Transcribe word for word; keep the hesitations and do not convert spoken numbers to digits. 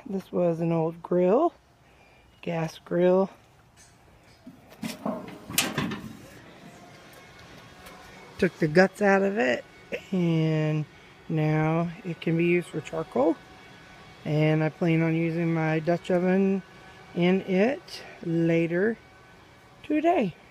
This was an old grill, gas grill. Took the guts out of it, and now it can be used for charcoal. And I plan on using my Dutch oven in it later today.